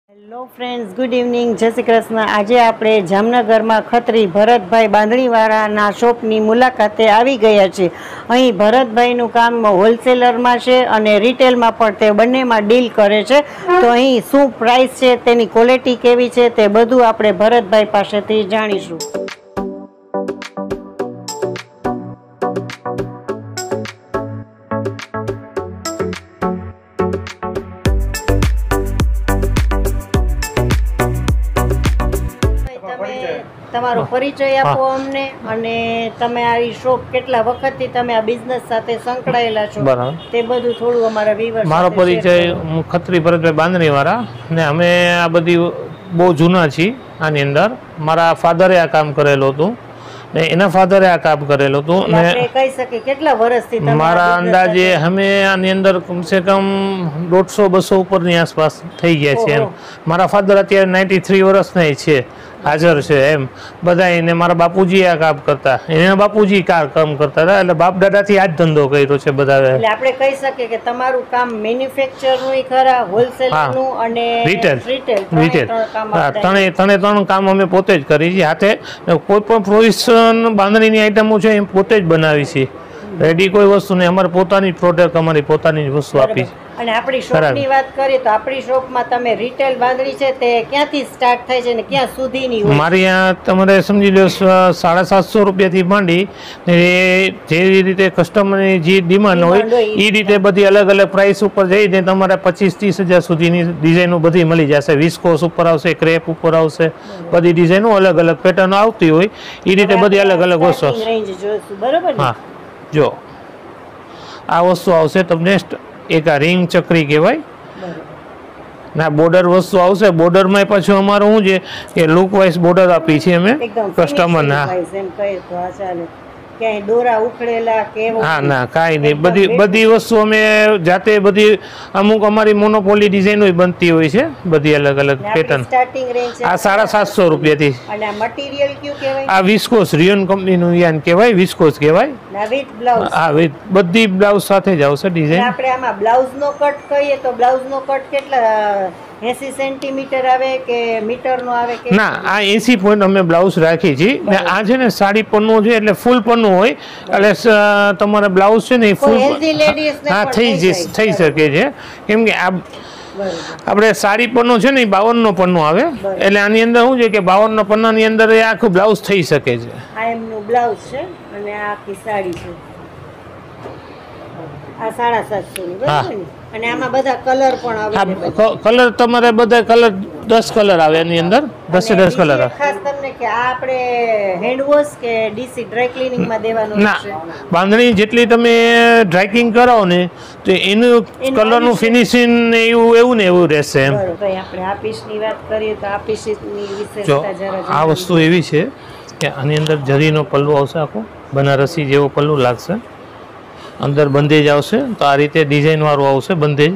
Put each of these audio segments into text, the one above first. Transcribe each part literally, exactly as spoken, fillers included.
Hello friends, good evening, જય શ્રી કૃષ્ણ. આજે આપણે જામનગરમાં ખત્રી ભરતભાઈ બાંધણીવાળાના શોપની મુલાકાતે આવી ગયા છીએ. અહીં ભરતભાઈનું કામ હોલસેલરમાં છે અને રિટેલમાં પણ તે બંનેમાં ડીલ કરે છે. તો અહીં શું પ્રાઇસ છે, તેની ક્વોલિટી કેવી છે, તે બધું આપણે ભરતભાઈ પાસેથી જાણીશું. તમારો પરિચય આપો અમને, અને તમે આ શોપ કેટલા વખતથી તમે આ બિઝનેસ સાથે સંકળાયેલા છો તે બધું થોડું અમારા વ્યુઅર્સ. મારો પરિચય, હું ખત્રી ભરતભાઈ બાંધણીવાળા, ને અમે આ બધી બહુ જૂના છીએ. આની અંદર મારા ફાધરે આ કામ કરેલું હતું ને એના ફાધરે આ કામ કરેલું હતું ને કહી શકીએ કેટલા વર્ષથી મારા અંદાજે અમે આની અંદર કમસે કમ દોઢસો બસો ઉપરની આસપાસ થઈ ગયા છે. એમ મારા ફાધર અત્યારે નાઇન્ટી થ્રી વર્ષના છે, હાજર છે. એમ બધા એને મારા બાપુજી આ કામ કરતા, એના બાપુજી કાર કામ કરતા હતા, એટલે બાપ દાદાથી આ જ ધંધો કર્યો છે બધા. એટલે આપણે કહી શકીએ કે તમારું કામ મેન્યુફેક્ચરનું ખરા, હોલસેલનું અને રિટેલ રિટેલ રિટેલ ત્રણે ત્રણે ત્રણ કામ અમે પોતે જ કરી છીએ હાથે. કોઈ પણ પ્રોવિઝન બાંધણીની આઈટમો છે એ પોતે જ બનાવી છે. રેડી કોઈ વસ્તુ નહીં, અમારે પોતાની પ્રોડક્ટ, અમારી પોતાની જ વસ્તુ આપી છે. અને આપણી શોપની વાત કરીએ તો આપણી શોપમાં તમે રિટેલ બાંધણી છે તે ક્યાંથી સ્ટાર્ટ થાય છે ને ક્યાં સુધીની હોય? મારી અહીંયા તમારે સમજી લો સાડા સાતસો રૂપિયાથી માંડી જે રીતે કસ્ટમરની જે ડિમાન્ડ હોય એ રીતે બધી અલગ અલગ પ્રાઇસ ઉપર જઈને તમારે પચીસ ત્રીસ હજાર સુધીની ડિઝાઇનો બધી મળી જશે. વિસ્કોસ ઉપર આવશે, ક્રેપ ઉપર આવશે, બધી ડિઝાઇનો અલગ અલગ પેટર્ન આવતી હોય એ રીતે બધી અલગ અલગ વસ્તુ. હા, જો આ વસ્તુ આવશે તમને એક આ રિંગ ચક્રી કહેવાય ના, બોર્ડર વસ્તુ આવશે. બોર્ડરમાં પાછું અમારું શું છે કે લુક વાઇઝ બોર્ડર આપી છે અમે કસ્ટમર. હા ના, કાંઈ નહીં, બધી બધી વસ્તુ અમે જાતે બધી, અમુક અમારી મોનોપોલી ડિઝાઇન હોય બનતી હોય છે બધી અલગ અલગ પેટર્ન. આ સાડા સાતસો રૂપિયાથી. આ વિસ્કોસ રિયોન કંપનીનું યાન કહેવાય, વિસ્કોસ કહેવાય. હા, વિથ બધી બ્લાઉઝ સાથે જ આવશે ડિઝાઇન. આપણે આમાં બ્લાઉઝનો કટ કહીએ તો બ્લાઉઝનો કટ કેટલા એસી સેન્ટીમીટર આવે કે મીટરનો આવે કે? ના, આ એસી પોઈન્ટ અમે બ્લાઉઝ રાખી છીએ. ને આ છે ને સાડી પન્નું છે, એટલે ફૂલ પન્નું હોય, એટલે તમારે બ્લાઉઝ છે ને ફૂલ હા થઈ થઈ શકે છે. કેમ કે આ આપણે સાડી પન્નું છે ને એ બાવન નો પન્નું આવે, એટલે આની અંદર શું છે કે બાવન નો પન્નાની અંદર એ આખું બ્લાઉઝ થઈ શકે છે. આ એમનું બ્લાઉઝ છે અને આ આખી સાડી છે. આ સાડા સાતસો ની બરાબર ને? અને આમાં બધા કલર પણ આવે. કલર તમારે બધા કલર દસ કલર આવે એની અંદર, દસે દસ કલર આવે. ખાસ તમને કે આ આપણે હેન્ડ વોશ કે ડીસી ડ્રાય ક્લીનિંગ માં દેવાનું ના, બાંધણી જેટલી તમે ડ્રાય ક્લીન કરાવો ને તો એનું કલરનું ફિનિશિંગ ને એવું એવું ને એવું રહેશે. એમ આપણે આ પીસની વાત કરીએ તો આ પીસની વિશેષતા જરા આ વસ્તુ એવી છે કે આની અંદર જરીનો પલ્લુ આવશે, આખો બનારસી જેવો પલ્લુ લાગશે. અંદર બંધેજ આવશે, તો આ રીતે ડિઝાઇન વાળું આવશે બંધેજ,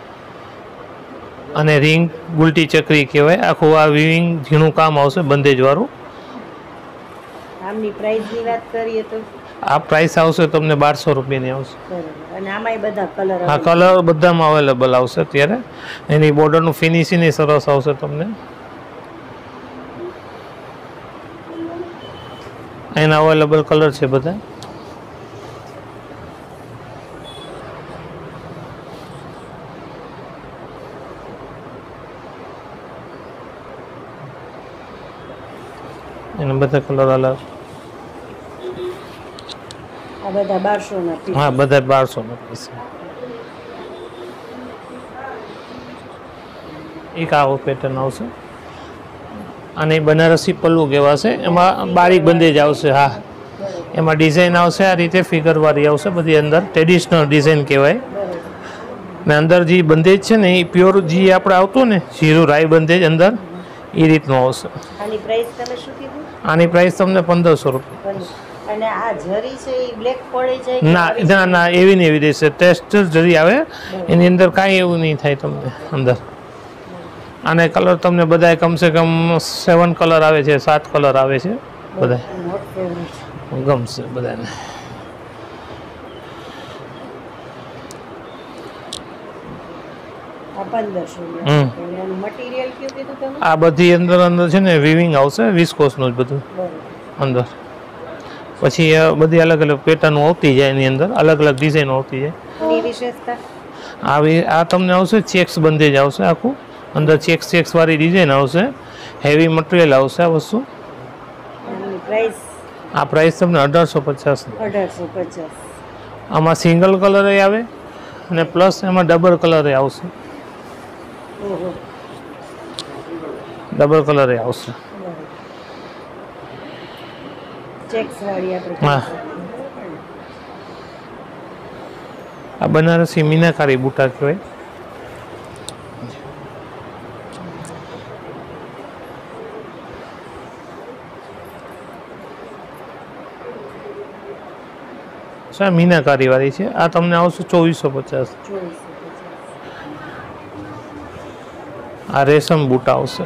અને રિંગ ગુલટી ચક્રી કહેવાય. આખું આ વિવિંગ ઝીણું કામ આવશે બંધેજ વાળું. આમની પ્રાઇસની વાત કરીએ તો આ પ્રાઇસ આવશે તમને બારસો રૂપિયાની આવશે. અને આમાંય બધા કલર, હા કલર બધામાં અવેલેબલ આવશે અત્યારે. એની બોર્ડરનું ફિનિશિંગ એ સરસ આવશે તમને. એના અવેલેબલ કલર છે બધા. એના બધા કલર અલગ. આ બધા બારસો ના પીસ. હા, બધા બારસો ના પીસ. એક આવો પેટર્ન આવશે, અને બનારસી પલ્લુ કહેવાશે. એમાં બારીક બંધેજ આવશે. હા, એમાં ડિઝાઇન આવશે આ રીતે ફિગર વાળી આવશે બધી અંદર. ટ્રેડિશનલ ડિઝાઇન કહેવાય. ને અંદર જે બંધેજ છે ને એ પ્યોર જે આપણે આવતું ને જીરું રાઈ બંધેજ અંદર એ રીતનું આવશે. આની પ્રાઇસ તમે શું કીધું? આની પ્રાઇસ તમને પંદરસો રૂપિયા. અને આ જરી છે એ બ્લેક પડી જાય? ના ના ના, એવી ને એવી રહેશે. ટેસ્ટ જરી આવે, એની અંદર કાંઈ એવું નહીં થાય તમને અંદર. આને કલર તમને બધા કમસે કમ સેવન કલર આવે છે, સાત કલર આવે છે, બધા ગમશે બધાને. આ પંદરસો હમ મટીરિયલ કયું કીધું તમે? આ બધી અંદર અંદર છે ને વિવિંગ આવશે, વિસ્કોસનું જ બધું અંદર. પછી બધી અલગ અલગ પેટર્નો આવતી જાય એની અંદર, અલગ અલગ ડિઝાઇનો આવતી જાય. એની વિશેષતા આવી આ તમને આવશે ચેક્સ બંધેજ આવશે, આખું અંદર ચેક્સ ચેક્સ વાળી ડિઝાઇન આવશે, હેવી મટીરિયલ આવશે આ વસ્તુ. પ્રાઇસ આ પ્રાઇસ તમને અઢારસો પચાસ. અઢારસો પચાસ. આમાં સિંગલ કલર આવે અને પ્લસ એમાં ડબલ કલર આવશે. ડબલ કલર આવશે. હા, આ બનારસી મીનાકારી બુટા કહેવાય. મીનાકારી વાળી છે. આ તમને આવશે ચોવીસો પચાસ. આ રેશમ બુટા આવશે,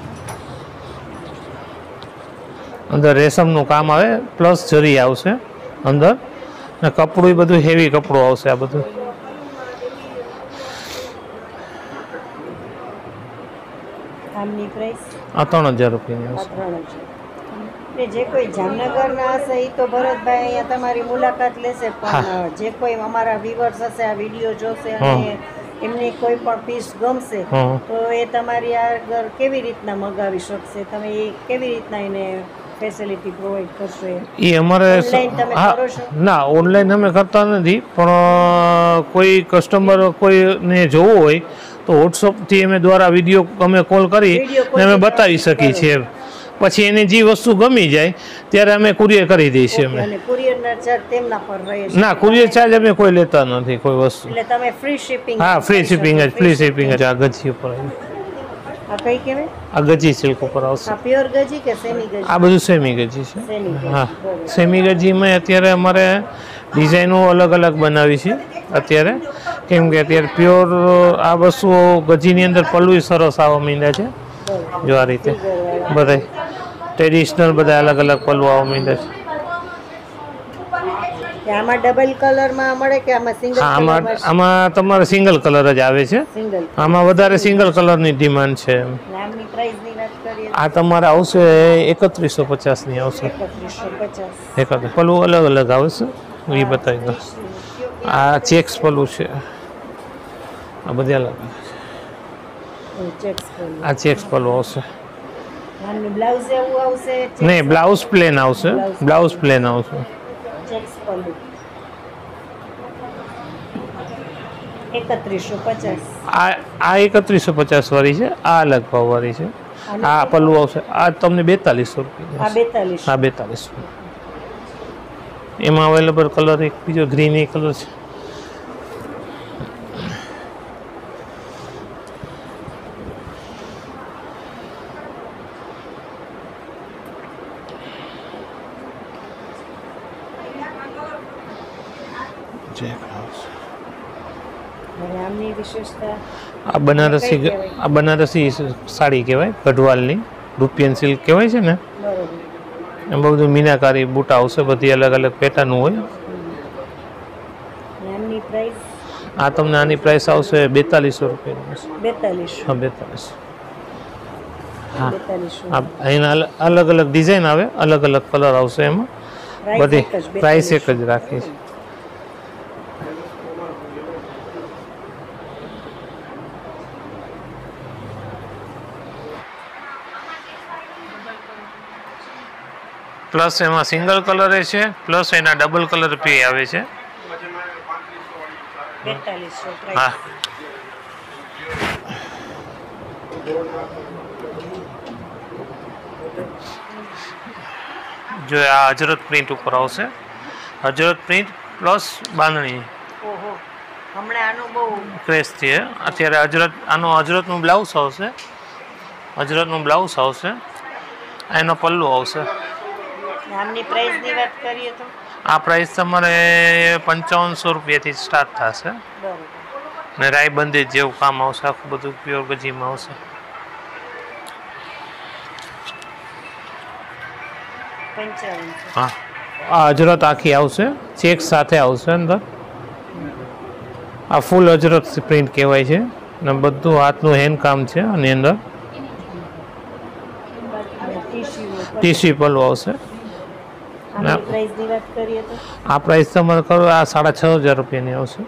અંદર રેશમનું કામ આવે પ્લસ જરી આવશે અંદર, ને કપડું બધું હેવી કપડું આવશે. આ બધું આ ત્રણ હજાર રૂપિયાની આવશે. જે કોઈ જામનગરના હશે એ તો ભરતભાઈ અહીંયા તમારી મુલાકાત લેશે, પણ જે કોઈ અમારા વ્યુઅર્સ હશે આ વિડીયો જોશે અને એમને કોઈ પણ પીસ ગમશે તો એ તમારી આગળ કેવી રીતના મગાવી શકશે? તમે એ કેવી રીતના એને ફેસિલિટી પ્રોવાઈડ કરશો? એ અમારે ના, ઓનલાઈન અમે કરતા નથી, પણ કોઈ કસ્ટમર કોઈને જોવું હોય તો વોટ્સઅપથી અમે દ્વારા વિડીયો અમે કોલ કરી અમે બતાવી શકીએ છીએ. પછી એને જે વસ્તુ ગમી જાય ત્યારે અમે કુરિયર કરી દઈએ છીએ. અમે ના, કુરિયર ચાર્જ અમે કોઈ લેતા નથી કોઈ વસ્તુ. હા, ફ્રી શિપિંગ જ, ફ્રી શિપિંગ જ. આ ગજી ઉપર આ ગજી સિલ્ક ઉપર આવશે. આ બધું સેમી ગજી છે. હા, સેમી ગજીમાં અત્યારે અમારે ડિઝાઇનો અલગ અલગ બનાવી છે અત્યારે, કેમ કે અત્યારે પ્યોર આ વસ્તુઓ ગજીની અંદર પલ્લું સરસ આવવા માંડ્યા છે. જો આ રીતે બધા ટ્રેડિશનલ બધા અલગ અલગ પલ્લુ આવવા માંડ્યા છે. આમાં ડબલ કલરમાં મળે કે આમાં સિંગલ? આમાં આમાં તમારે સિંગલ કલર જ આવે છે. આમાં વધારે સિંગલ કલરની ડિમાન્ડ છે. આ તમારે આવશે એકત્રીસો પચાસની આવશે. એકત્રીસ પલ્લું અલગ અલગ આવશે, એ બતાવી દો. આ ચેક્સ પલ્લું છે, આ બધી અલગ. આ ચેક્સ પલ્લું આવશે. નહીં, બ્લાઉઝ પ્લેન આવશે. બ્લાઉઝ પ્લેન આવશે. આ એકત્રીસો પચાસ વાળી છે, આ અલગ ભાવ વાળી છે. આ પલ્લું આવશે. આ તમને બેતાલીસો રૂપિયા. હા, બેતાલીસો. એમાં અવેલેબલ કલર એક બીજો ગ્રીન એ કલર છે. આ બનારસી આ બનારસી સાડી કહેવાય, ગઢવાલની રૂપિયન સિલ્ક કહેવાય છે ને. એમાં બધું મીનાકારી બુટા આવશે, બધી અલગ અલગ પેટર્નનું હોય. આ તમને આની પ્રાઇસ આવશે બેતાલીસો રૂપિયા. હા, બેતાલીસો. હા, એના અલગ અલગ ડિઝાઇન આવે, અલગ અલગ કલર આવશે. એમાં બધી પ્રાઇસ એક જ રાખી છે. પ્લસ એમાં સિંગલ કલર છે, પ્લસ એના ડબલ કલર પી આવે છે. હા, જો આ અજરખ પ્રિન્ટ ઉપર આવશે. Ajrakh print plus bandhani craze છે અત્યારે. અજરખ આનો અજરખનું બ્લાઉઝ આવશે. અજરખનું બ્લાઉઝ આવશે. એનો પલ્લુ આવશે. આ પ્રાઇસ તમારે પંચાવનસો રૂપિયાથી સ્ટાર્ટ થશે. ને રાય બંધેજ જેવું કામ આવશે, આખું બધું પ્યોર ગજીમાં આવશે. હા, આ અજરખ આખી આવશે, ચેક સાથે આવશે અંદર. આ ફૂલ અજરખ પ્રિન્ટ કહેવાય છે. ને બધું હાથનું હેન્ડ કામ છે આની અંદર ટીસી પલ્લુ આવશે આ પ્રાઇસ તમારે કરો આ સાડા છ હજાર રૂપિયાની આવશે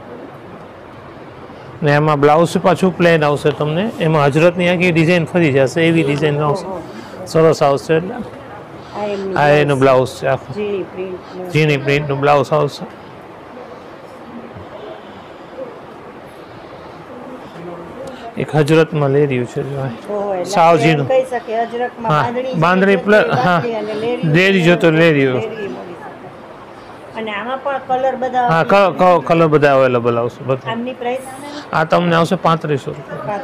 ને એમાં બ્લાઉઝ પાછું પ્લેન આવશે તમને એમાં હજરતની આખી ડિઝાઇન ફરી જશે એવી ડિઝાઇન આવશે સરસ આવશે એટલે આ એનું બ્લાઉઝ છે આખું ઝીણી પ્રિન્ટનું બ્લાઉઝ આવશે એક હજરતમાં લઈ રહ્યું છે સાવ ઝીણું હા બાંધણી પ્લસ હા લેરી જો તો લઈ રહ્યું અને આમાં પણ કલર બધા હા કલર બધા અવેલેબલ આવશે બધા આમની પ્રાઇસ આ તમને આવશે પાંત્રીસો રૂપિયા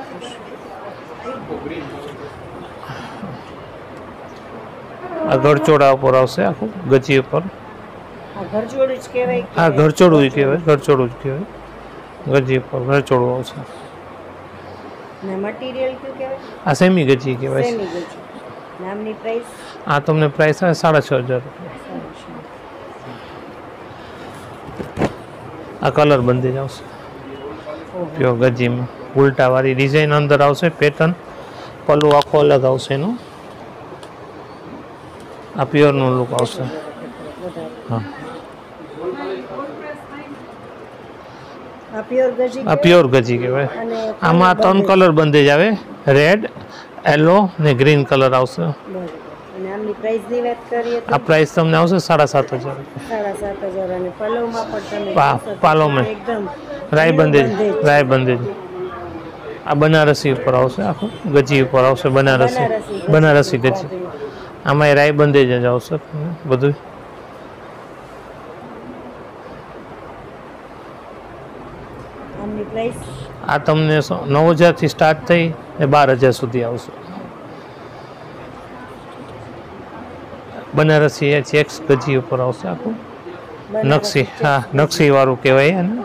આ ઘરચોડા ઉપર આવશે આખું ગજી ઉપર આ ઘરચોડું જ કહેવાય હા ઘરચોડું જ કહેવાય ઘરચોડું જ કહેવાય ગજી ઉપર ઘરચોડું આવશે ને મટીરીયલ કયું કહેવાય આ સેમી ગજી કહેવાય સેમી ગજી નામની પ્રાઇસ આ તમને પ્રાઇસ આવે સાડા છ હજાર રૂપિયા આ કલર બંધેજ આવશે પ્યોર ગજીમાં ઉલટા વાળી ડિઝાઇન અંદર આવશે પેટર્ન પલ્લુ આખો અલગ આવશે એનું આ પ્યોરનું લુક આવશે હા આ પ્યોર ગજી કહેવાય આમાં ત્રણ કલર બંધેજ આવે રેડ યલો ને ગ્રીન કલર આવશે આ પ્રાઇસ તમને આવશે સાડા સાત હજાર પાલોમાં રાય બંધેજ રાય બંધેજ આ બનારસી ઉપર આવશે આખું ગજી ઉપર આવશે બનારસી બનારસી ગજી આમાં રાય બંધેજ જ આવશે બધું આ તમને નવ હજારથી સ્ટાર્ટ થઈ ને બાર હજાર સુધી આવશે બનારસી ચેક્સ ગજી ઉપર આવશે આખું નકશી હા નકશી વાળું કહેવાય ને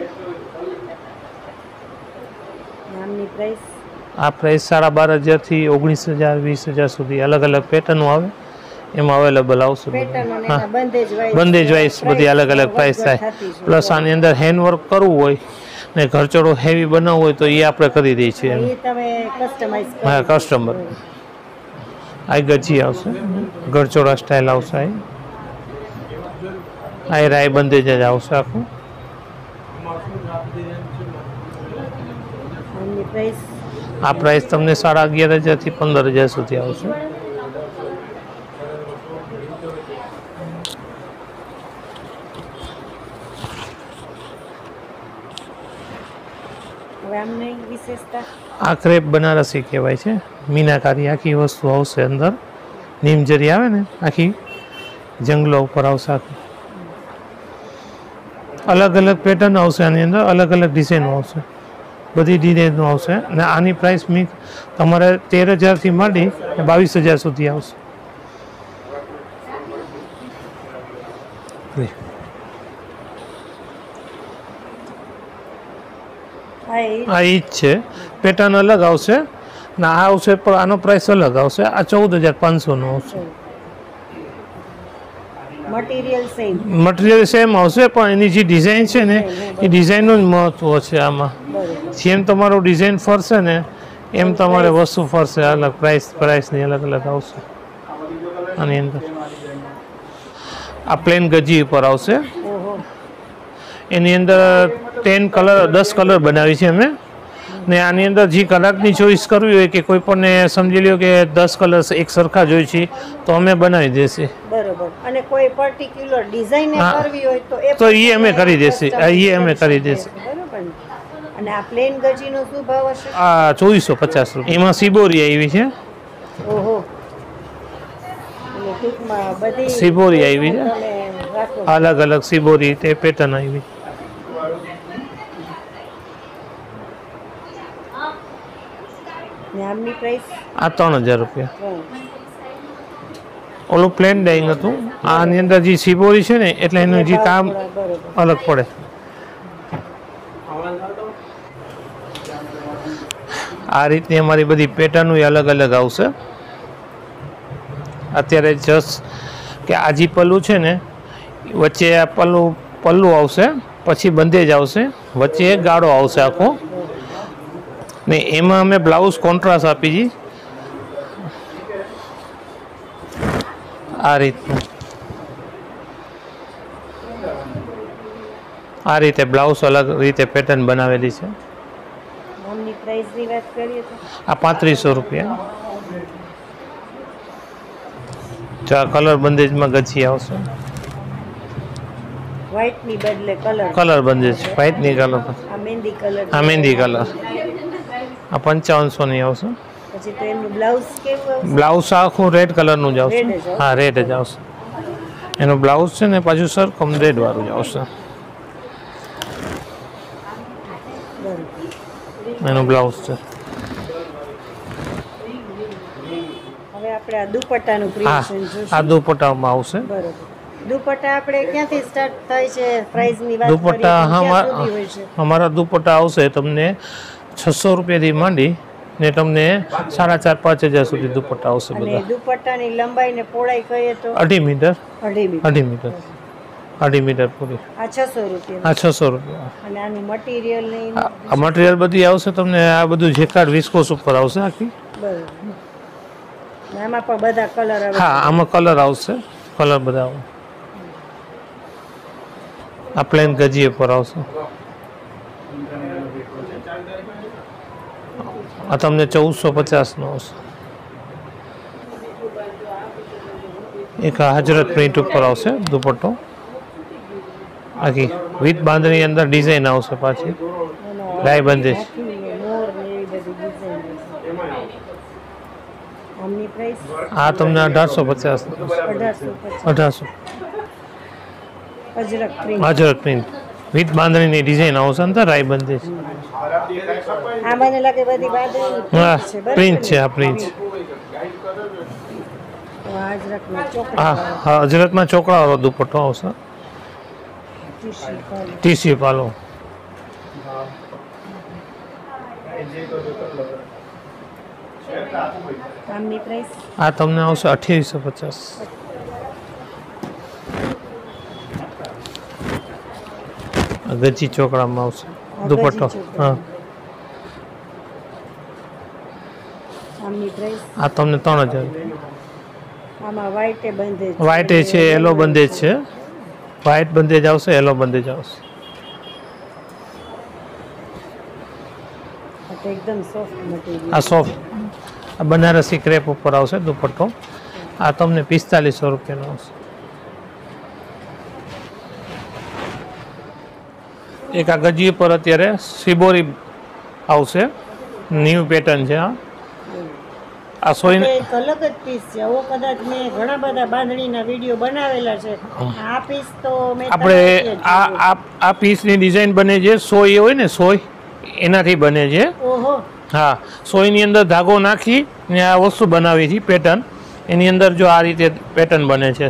આ પ્રાઇસ સાડા બાર હજારથી ઓગણીસ હજાર વીસ હજાર સુધી અલગ અલગ પેટર્નો આવે એમાં અવેલેબલ આવશે હા બંધેજ વાઇઝ બધી અલગ અલગ પ્રાઇસ થાય પ્લસ આની અંદર હેન્ડવર્ક કરવું હોય ને ઘરચોળો હેવી બનાવવું હોય તો એ આપણે કરી દઈએ છીએ હા કસ્ટમર આ ગજી આવશે ઘરચોળા સ્ટાઇલ આવશે આ રાય બંધેજ જ આવશે આખું આ પ્રાઇસ તમને સાડા અગિયાર હજારથી પંદર હજાર સુધી આવશે આ ક્રેપ બનારસી કહેવાય છે મીનાકારી આખી વસ્તુ આવશે અંદર નીમજરી આવે ને આખી જંગલો ઉપર આવશે આખું અલગ અલગ પેટર્ન આવશે આની અંદર અલગ અલગ ડિઝાઇનો આવશે બધી ડિઝાઇનો આવશે અને આની પ્રાઇસ મી તમારે તેર હજારથી માંડી બાવીસ હજાર સુધી આવશે આ ઈ જ છે પેટર્ન અલગ આવશે ને આ આવશે પણ આનો પ્રાઇસ અલગ આવશે આ ચૌદ હજાર પાંચસોનો આવશે મટીરિયલ સેમ આવશે પણ એની જે ડિઝાઇન છે ને એ ડિઝાઇનનું જ મહત્વ છે આમાં જેમ તમારું ડિઝાઇન ફરશે ને એમ તમારે વસ્તુ ફરશે અલગ પ્રાઇસ પ્રાઇસની અલગ અલગ આવશે આની અંદર આ પ્લેન ગજી ઉપર આવશે એની અંદર ટેન કલર દસ કલર બનાવી છે અમે ને આની અંદર જે કલરની ચોઈસ કરવી હોય કે કોઈ પણ સમજી લ્યો કે દસ કલર એક સરખા જોઈ છે તો અમે બનાવી દેશે બરોબર અને કોઈ પર્ટિક્યુલર ડિઝાઇન કરવી હોય તો એ તો એ અમે કરી દેશે એ અમે કરી દેશે બરોબર અને આ પ્લેન ગજીનો શું ભાવ હશે આ ચોવીસો પચાસ રૂપિયા એમાં શિબોરી આવી છે ઓહો બધી શિબોરી આવી છે અલગ અલગ શિબોરી તે પેટર્ન આવી આ ત્રણ હજાર રૂપિયા ઓલું પ્લેન ડાઇંગ હતું આની અંદર જે શિબોરી છે ને એટલે એનું જે કામ અલગ પડે આ રીતની અમારી બધી પેટર્ન અલગ અલગ આવશે અત્યારે જસ્ટ કે આજી પલ્લું છે ને વચ્ચે આ પલ્લું પલ્લું આવશે પછી બંધેજ આવશે વચ્ચે એક ગાળો આવશે આખો ને એમાં અમે બ્લાઉઝ કોન્ટ્રાસ્ટ આપી છી આ રીતનું આ રીતે બ્લાઉઝ અલગ રીતે પેટર્ન બનાવેલી છે આમની પ્રાઇસની વાત કરીએ તો આ પાંત્રીસો રૂપિયા ચાર કલર બંદેજમાં ગચ્છી આવશે વ્હાઈટ ની બદલે કલર કલર બંદેજ વ્હાઈટ ની કલર આ મહેંદી કલર આ મહેંદી કલર આ પંચાવનસો ની આવશે પછી તો એમનું બ્લાઉઝ કેવું આવશે બ્લાઉઝ આખું રેડ કલરનું જ આવશે Red જ આવશે. હા રેડ જ આવશે એનું બ્લાઉઝ છે ને પાછું સરખમ રેડ વાળું જ આવશે એનું બ્લાઉઝ છે હવે આપણે આ દુપટ્ટાનું હા ક્રિએશન આ જોઈશું દુપટ્ટામાં આવશે બરોબર દુપટ્ટા આપણે ક્યાંથી સ્ટાર્ટ થાય છે પ્રાઇસની વાત કરીએ દુપટ્ટા તો ક્યાં અમારા સુધી હોય છે અમારા દુપટ્ટા આવશે તમને છસો રૂપિયાથી માંડી ને તમને સાડા ચાર પાંચ હજાર સુધી દુપટ્ટા આવશે અને બધા દુપટ્ટાની લંબાઈ ને પહોળાઈ કહીએ તો અઢી મીટર અઢી મીટર અઢી મીટર અઢી મીટર પૂરી આ છસો રૂપિયા આ છસો રૂપિયા અને આનું મટીરિયલ ને આ આ મટીરિયલ બધી આવશે તમને આ બધું જેકાર્ડ વિસ્કોસ ઉપર આવશે આખી બરોબર ને આમાં પણ બધા કલર આવે હા આમાં કલર આવશે કલર બધા આવે આ પ્લેન ગજી ઉપર આવશે આ તમને ચૌદસો પચાસ નો આવશે એક આ હજરત પ્રિન્ટ ઉપર આવશે દુપટ્ટો આખી વિથ બાંધણી અંદર ડિઝાઇન આવશે પાછી લાઈ બંધેજ મોર ને એવી બધી ડિઝાઇન આમની પ્રાઇસ આ તમને અઢારસો પચાસ અઢારસો પચાસ અઢારસો અજરક પ્રિન્ટ હજરત પ્રિન્ટ વિથ બાંધણીની ડિઝાઇન આવશે અંદર રાઈ બંધેજ આ મને લાગે બધી બાંધણી હા છે બરાબર પ્રિન્ટ છે આ પ્રિન્ટ તો આ અજરકના ચોકડા હા હા હજરતમાં ચોકડાવાળો દુપટ્ટો આવશે ટીશ્યુ પાલો ટીસી પાલો આમની પ્રાઇસ આ તમને આવશે અઠ્યાવીસો પચાસ ગજી ચોકડામાં આવશે દુપટ્ટો હા આમની પ્રાઇસ આ તમને ત્રણ હજાર આમાં વ્હાઈટે બંધે છે વ્હાઈટ છે યલો બંધેજ છે વ્હાઈટ બંધેજ આવશે યલો બંધેજ આવશે આ તો એકદમ સોફ્ટ મટીરિયલ આ સોફ્ટ આ બનારસી ક્રેપ ઉપર આવશે દુપટ્ટો આ તમને પિસ્તાલીસો રૂપિયાનો આવશે એક આ ગજી પર અત્યારે શિબોરી આવશે ન્યૂ પેટર્ન છે આ આ સોઈને એક અલગ જ પીસ છે આવો કદાચ મેં ઘણા બધા બાંધણીના વિડીયો બનાવેલા છે આ પીસ તો મેં આપણે તમારાથી જ આ જોયો. આ આ પીસની ડિઝાઇન બને છે સોય હોય ને સોય એનાથી બને છે ઓહો હા સોયની અંદર ધાગો નાખી ને આ વસ્તુ બનાવી છે પેટર્ન એની અંદર જો આ રીતે પેટર્ન બને છે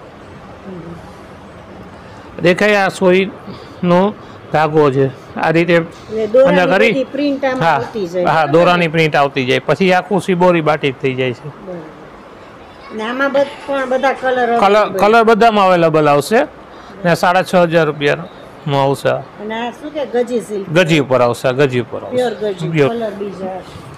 દેખાય આ સોયનો ધાગો છે આ રીતે એટલે દોરાની અંદર કરી બધી પ્રિન્ટ આમાં હા આવતી જાય હા દોરાની પ્રિન્ટ આવતી જાય પછી આખું શિબોરી બાટીક થઈ જાય છે બરાબર. ને આમાં બધ- પણ બધા કલર કલર કલર બધામાં અવેલેબલ આવશે ને સાડા છ હજાર રૂપિયામાં આવશે આ. અને આ શું કે ગજી સિલ્ક ગજી ઉપર આવશે આ ગજી ઉપર આવશે પ્યોર ગજી Pure. કલર બીજા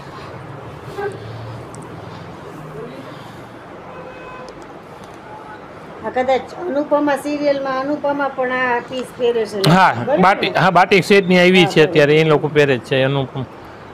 આ કદાચ અનુપમા સિરિયલમાં અનુપમા પણ આ પીસ પહેરે છે હા બરાબર? બાટી હા બાટિક સેટની આવી છે અત્યારે એ લોકો પહેરે જ છે એનું પણ.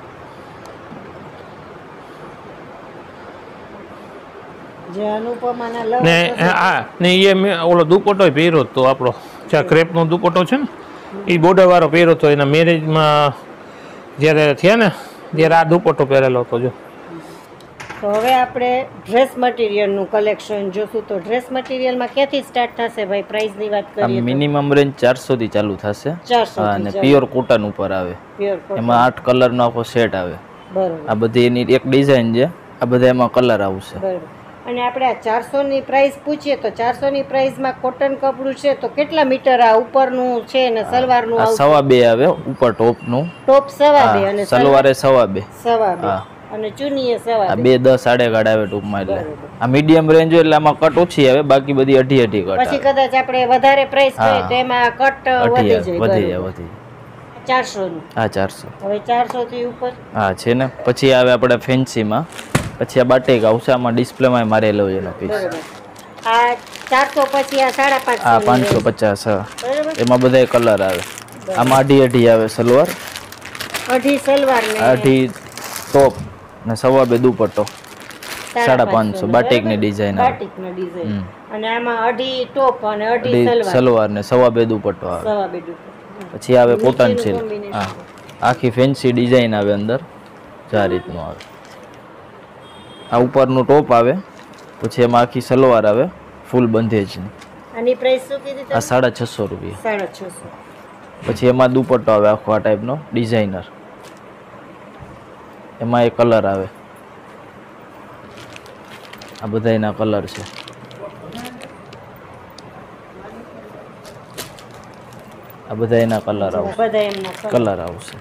જે અનુપમાના લવ ને હા ને એ મેં ઓલો દુપટ્ટો પહેર્યો હતો આપણો જ્યાં ક્રેપનો દુપટ્ટો છે ને એ બોર્ડર વાળો પહેર્યો હતો એના મેરેજમાં જ્યારે થયા ને ત્યારે આ દુપટ્ટો પહેરેલો હતો જો તો હવે આપણે ડ્રેસ મટીરિયલનું કલેક્શન જોશું તો ડ્રેસ મટીરિયલમાં ક્યાંથી સ્ટાર્ટ થશે ભાઈ પ્રાઇસની વાત કરીએ તો મિનિમમ રેન્જ ચારસો થી ચાલુ થશે ચારસો હા, અને પ્યોર કોટન ઉપર આવે પ્યોર એમાં આઠ કલર નો આખો સેટ આવે બરોબર આ બધી એની એક ડિઝાઇન છે આ બધા એમાં કલર આવશે બરોબર અને આપણે આ ચારસો ની પ્રાઇસ પૂછીએ તો ચારસો ની પ્રાઇસમાં કોટન કપડું છે તો કેટલા મીટર આ ઉપરનું છે ને સલવારનું આ આવશે સવા બે આવે ઉપર ટોપ નું ટોપ સવા બે અને સલવારે સવા બે સવા બે હા. અને ચુનીએ સવા આ બે બે દસ સાડે ગાઢ આવે ટૂંકમાં એટલે બરોબર. આ મીડિયમ રેન્જ હોય એટલે આમાં કટ ઓછી આવે બાકી બધી અઢી અઢી કટ પછી આવે કદાચ આપણે વધારે પ્રાઇસ હા. જોઈએ તો એમાં કટ અઢી વધી આવે જાય વધી જાય બરોબર. વધી જાય. ચારસો નું હા ચારસો. હવે ચારસો થી ઉપર હા છે ને. પછી આવે આપણે ફેન્સીમાં, પછી આ બાટેક આવશે, આમાં ડિસ્પ્લેમાં મારેલો છે એનો પીસ. બરાબર. આ ચારસો પછી આ સાડા પાંચસો હા પાંચસો પચાસ. હા એમાં બધા કલર આવે. આમાં અઢી અઢી આવે સલવાર, અઢી સલવાર ને અઢી ટોપ ને સવા બે દુપટ્ટો, સાડા પાંચસો બાટિકની ડિઝાઇન આવે. બાટિકની ડિઝાઇન અને આમાં અઢી ટોપ અને અઢી અઢી સલવાર સલવાર ને સવા બે દુપટ્ટો આવે. સવા બે દુપટ્ટો. પછી આવે કોટન સિલ્ક. હા આખી ફેન્સી ડિઝાઇન આવે અંદર, આ રીતનું આવે. આ ઉપરનું ટોપ આવે, પછી એમાં આખી સલવાર આવે ફૂલ બંધેજની. આની પ્રાઇસ શું કીધી તમે? આ સાડા છસો રૂપિયા. સાડા છસો. પછી એમાં દુપટ્ટો આવે આખો આ ટાઈપનો ડિઝાઇનર, એમાં એ કલર આવે. આ બધા એના કલર છે. આ બધા એના કલર આવશે. બધા એમના કલર આવશે.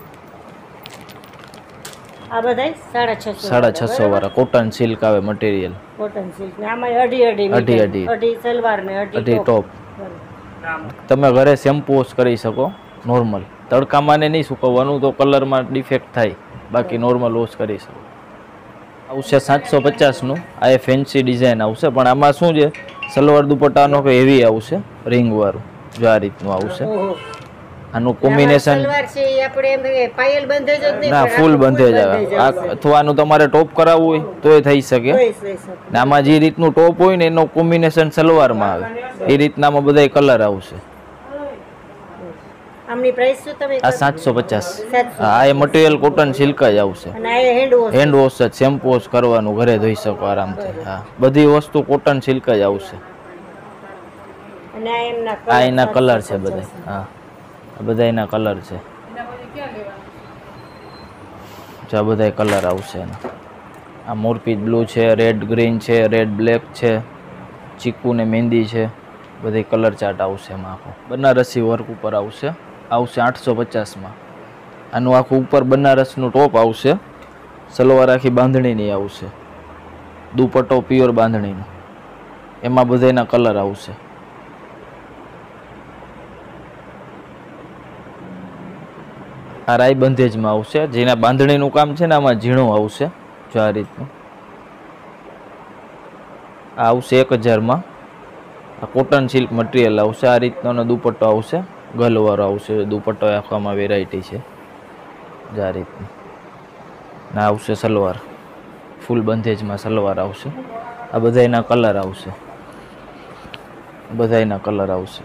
આ બધા સાડા છસો સાડા છસો વાળા કોટન સિલ્ક આવે મટીરિયલ. કોટન સિલ્ક ને આમાં અઢી અઢી અઢી અઢી અઢી સલવાર ને અઢી અઢી ટોપ. તમે ઘરે શેમ્પુ વોશ કરી શકો નોર્મલ, તડકામાં ને નહીં સુકવવાનું તો કલરમાં ડિફેક્ટ થાય, બાકી નોર્મલ વોશ કરી શકો. આવશે સાતસો પચાસનું. આ એ ફેન્સી ડિઝાઇન આવશે, પણ આમાં શું છે સલવાર દુપટ્ટાનો કે હેવી આવશે રિંગ વાળું, જો આ રીતનું આવશે. આનું કોમ્બિનેશન સલવાર છે એ આપણે એમ કે પાયલ બંધેજ જ નહીં, ના ફૂલ બંધેજ આવે. અથવા આનું તમારે ટોપ કરાવવું હોય તોય થઈ શકે. ને આમાં જે રીતનું ટોપ હોય ને એનો કોમ્બિનેશન સલવારમાં આવે, એ રીતના આમાં બધા કલર આવશે. આમની પ્રાઇસ શું તમે? આ સાતસો પચાસ. હા એ મટીરિયલ કોટન સિલ્ક જ આવશે. અને આ હેન્ડ વોશ હેન્ડ વોશ જ, શેમ્પુ વોશ કરવાનું, ઘરે ધોઈ શકો આરામથી. હા બધી વસ્તુ કોટન સિલ્ક જ આવશે. અને આ એમના આ એના કલર છે બધા. હા આ બધા એના કલર છે. જો આ બધા કલર આવશે એના. આ મોરપીચ બ્લુ છે, રેડ ગ્રીન છે, રેડ બ્લેક છે, ચીકુ ને મહેંદી છે, બધી કલર ચાર્ટ આવશે એમાં. આખો બનારસી વર્ક ઉપર આવશે. આવશે આઠસો પચાસમાં. આનું આખું ઉપર બનારસનું ટોપ આવશે, સલવાર આખી બાંધણીની આવશે, દુપટ્ટો પ્યોર બાંધણીનો, એમાં બધા એના કલર આવશે. આ રાઈ બંધેજમાં આવશે, જેના બાંધણીનું કામ છે ને આમાં ઝીણું આવશે, જો આ રીતનું. આ આવશે એક હજારમાં. આ કોટન સિલ્ક મટીરિયલ આવશે, આ રીતનો દુપટ્ટો આવશે, ગલવાળો આવશે દુપટ્ટો, આખામાં વેરાયટી છે, આ રીતની. ના આવશે સલવાર, ફૂલ બંધેજમાં સલવાર આવશે. આ બધા એના કલર આવશે, બધા એના કલર આવશે.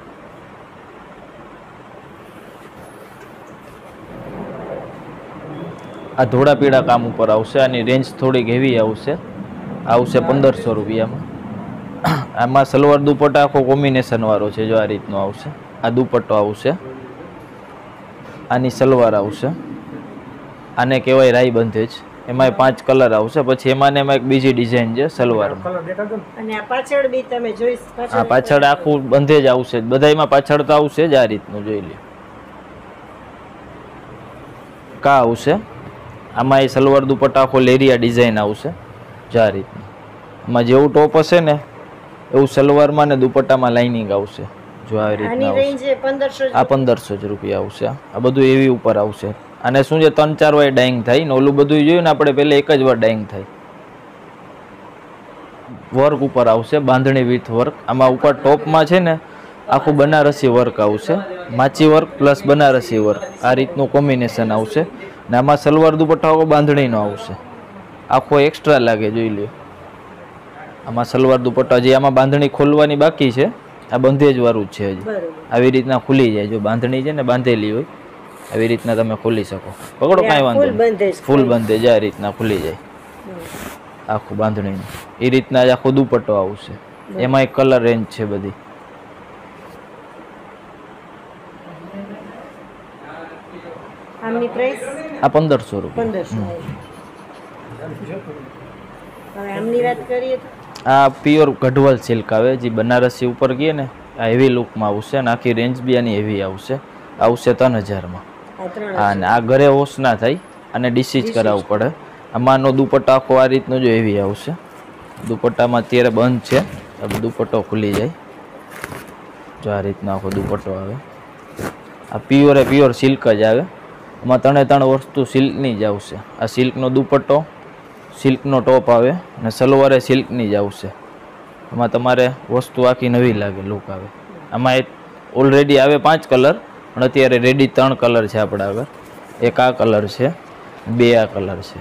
આ ધોળા પીળા કામ ઉપર આવશે. આની રેન્જ થોડીક હેવી આવશે. આવશે પંદરસો રૂપિયામાં. આમાં સલવાર દુપટ્ટા આખો કોમ્બિનેશન વાળો છે, જો આ રીતનો આવશે. આ દુપટ્ટો આવશે, આની સલવાર આવશે. આને કહેવાય રાઈ બંધેજ. એમાં પાંચ કલર આવશે. પછી એમાં ને એમાં એક બીજી ડિઝાઇન છે સલવારમાં. અને આ પાછળ બી તમે જોઈ શકો. આ પાછળ આખું બંધેજ આવશે, બધાયમાં પાછળ તો આવશે જ. આ રીતનું જોઈ લે. કા આવશે. આમાં એ સલવાર દુપટ્ટા આખો લેરિયા ડિઝાઇન આવશે, જો આ રીતનું. આમાં જેવું ટોપ હશે ને એવું સલવારમાં ને દુપટ્ટામાં લાઇનિંગ આવશે, જો આ રીતના આવશે. આ પંદરસો જ રૂપિયા આવશે. આ બધું એવી ઉપર આવશે. અને શું છે ત્રણ ચાર વાર ડાઈંગ થાય ને ઓલું બધું જોયું ને આપણે પહેલે એક જ વાર ડાઈંગ થાય. વર્ક ઉપર આવશે, બાંધણી વિથ વર્ક. આમાં ઉપર ટોપમાં છે ને આખું બનારસી વર્ક આવશે, માચી વર્ક પ્લસ બનારસી વર્ક, આ રીતનું કોમ્બિનેશન આવશે. ને આમાં સલવાર દુપટ્ટા બાંધણીનો આવશે, આખો એક્સ્ટ્રા લાગે, જોઈ લ્યો. આમાં સલવાર દુપટ્ટા જે આમાં બાંધણી ખોલવાની બાકી છે, આ બંધેજ વાળું જ છે હજી. આવી રીતના ખુલી જાય, જો બાંધણી છે ને બાંધેલી હોય આવી રીતના તમે ખોલી શકો. પકડો કાંઈ વાંધો નહીં, ફૂલ બંધેજ આ રીતના ખુલી જાય આખું બાંધણીનું. એ રીતના જ આખો દુપટ્ટો આવશે. એમાં એક કલર રેન્જ છે બધી. આમની પ્રાઇસ આ પંદરસો રૂપિયા. પંદરસો. હવે આમની વાત કરીએ તો આ પ્યોર ગઢવાલ સિલ્ક આવે, જે બનારસી ઉપર ગયે ને આ હેવી લુકમાં આવશે. અને આખી રેન્જ બી આની હેવી આવશે. આવશે ત્રણ હજારમાં. હા ને આ ઘરે વોશ ના થાય, અને ડિસીજ કરાવવું પડે. આમાંનો દુપટ્ટો આખો આ રીતનો જો હેવી આવશે. દુપટ્ટામાં અત્યારે બંધ છે, દુપટ્ટો ખુલી જાય, જો આ રીતનો આખો દુપટ્ટો આવે. આ પ્યોરે પ્યોર સિલ્ક જ આવે. એમાં ત્રણે ત્રણ વસ્તુ સિલ્કની જ આવશે. આ સિલ્કનો દુપટ્ટો, સિલ્કનો ટોપ આવે અને સલવારે સિલ્કની જ આવશે. એમાં તમારે વસ્તુ આખી નવી લાગે, લુક આવે. આમાં એક ઓલરેડી આવે પાંચ કલર, પણ અત્યારે રેડી ત્રણ કલર છે આપણા આગળ. એક આ કલર છે, બે આ કલર છે.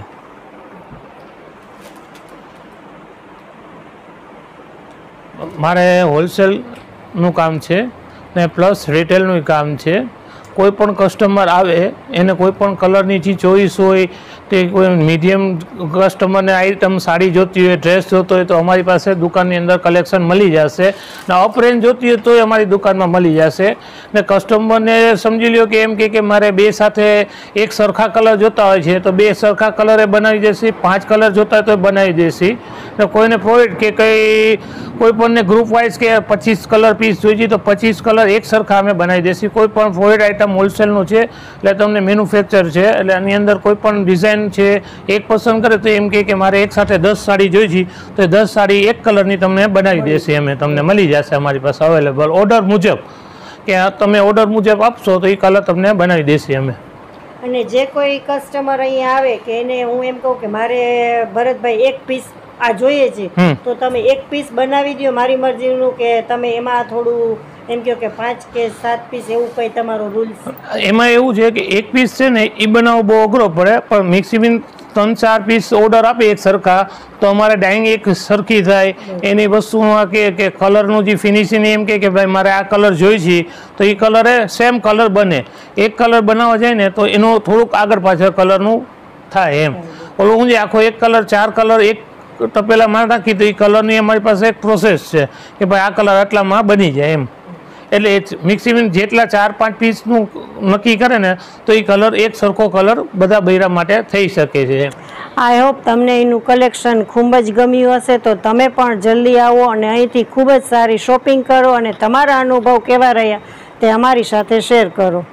મારે હોલસેલનું કામ છે ને પ્લસ રિટેલનું કામ છે. કોઈ પણ કસ્ટમર આવે એને કોઈ પણ કલરની જે ચોઈસ હોય, તે કોઈ મીડિયમ કસ્ટમરને આઈટમ સાડી જોતી હોય, ડ્રેસ જોતો હોય તો અમારી પાસે દુકાનની અંદર કલેક્શન મળી જશે. ને અપ રેન્જ જોતી હોય તો અમારી દુકાનમાં મળી જશે. ને કસ્ટમરને સમજી લ્યો કે એમ કે મારે બે સાથે એક સરખા કલર જોતા હોય છે તો બે સરખા કલરે બનાવી દેશે, પાંચ કલર જોતા હોય તો બનાવી દેશે. ને કોઈને પ્રોવાઈડ કે કંઈ કોઈ પણને ગ્રુપ વાઇઝ કે પચીસ કલર પીસ જોઈએ તો પચીસ કલર એક સરખા અમે બનાવી દઈશું. કોઈ પણ પ્રોવાઈડ આઈટમ હોલસેલનું છે એટલે તમને મેન્યુફેક્ચર છે એટલે આની અંદર કોઈ પણ ડિઝાઇન છે એક પસંદ કરે તો એમ કે મારે એક સાથે દસ સાડી જોઈ છે તો દસ સાડી એક કલરની તમને બનાવી દેશે. અમે તમને મળી જશે અમારી પાસે અવેલેબલ ઓર્ડર મુજબ, કે તમે ઓર્ડર મુજબ આપશો તો એ કલર તમને બનાવી દેશે અમે. અને જે કોઈ કસ્ટમર અહીંયા આવે કે એને હું એમ કહું કે મારે ભરતભાઈ એક પીસ આ જોઈએ છે તો તમે એક પીસ બનાવી દો મારી મરજીનું, કે તમે એમાં થોડું એમ કહો કે પાંચ કે સાત પીસ એવું કંઈ તમારો રૂલ્સ? એમાં એવું છે કે એક પીસ છે ને એ બનાવવો બહુ અઘરો પડે, પણ મેક્સિમમ ત્રણ ચાર પીસ ઓર્ડર આપે એક સરખા તો અમારે ડાઇંગ એક સરખી થાય. એની વસ્તુમાં કે કે કલરનું જે ફિનિશિંગ એમ કે ભાઈ મારે આ કલર જોઈ છે તો એ કલરે સેમ કલર બને. એક કલર બનાવવા જાય ને તો એનું થોડુંક આગળ પાછળ કલરનું થાય એમ. ઓલું હું જે આખો એક કલર ચાર કલર એક તપેલામાં નાખી તો એ કલરની અમારી પાસે એક પ્રોસેસ છે કે ભાઈ આ કલર આટલામાં બની જાય એમ. એટલે મેક્સિમમ જેટલા ચાર પાંચ પીસનું નક્કી કરે ને તો એ કલર એક સરખો કલર બધા બૈરા માટે થઈ શકે છે. આઈ હોપ તમને એનું કલેક્શન ખૂબ જ ગમ્યું હશે તો તમે પણ જલ્દી આવો અને અહીંથી ખૂબ જ સારી શોપિંગ કરો અને તમારા અનુભવ કેવા રહ્યા તે અમારી સાથે શેર કરો.